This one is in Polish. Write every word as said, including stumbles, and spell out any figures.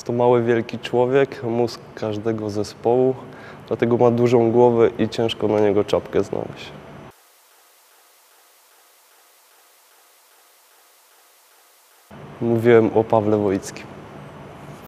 To mały, wielki człowiek, mózg każdego zespołu, dlatego ma dużą głowę i ciężko na niego czapkę znaleźć. Mówiłem o Pawle Wojickim.